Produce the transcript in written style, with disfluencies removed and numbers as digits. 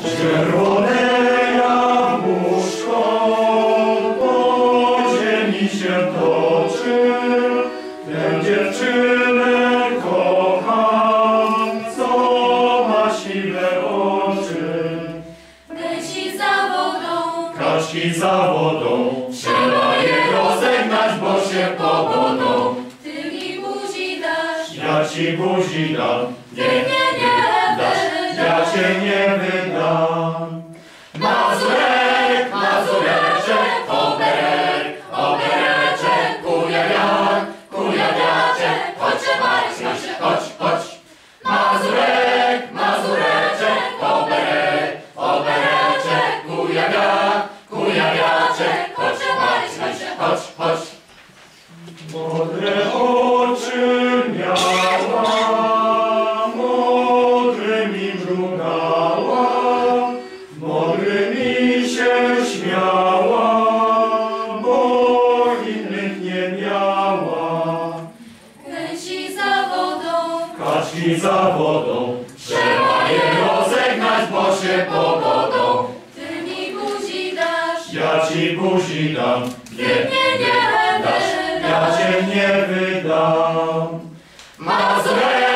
Czerwone jabłuszko po ziemi się toczy, tę dziewczynę kocham, co ma siwe oczy. Leci za wodą, Kaczki za wodą, trzeba je rozegnać, bo się pogodą. ty mi buzi dasz, Ja ci buzi dam, ty mnie nie dasz, ja cię nie wydam. Mazurek, mazureczek, oberek, obereczek, kujawiaczek, chodź, chodź, chodź. Mazurek, mazureczek, oberek, obereczek, kujawiaczek, chodź, chodź, chodź. Modre oczy miała, modrymi mrugała, modrymi się śmiała, bo innych nie miała. leci za wodą, Kaczki za wodą, trzeba je rozegnać, bo się pogodą. ty mi buzi dasz, Ja ci buzi dam, ty mnie nie dasz, ja cię nie wydam. Mazurek,